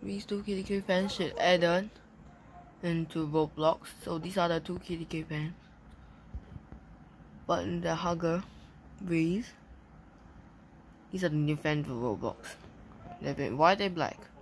these two KDK fans should add on into Roblox. So these are the two KDK fans, but in the hugger breeze, these are the new fans for Roblox. They've been white and black.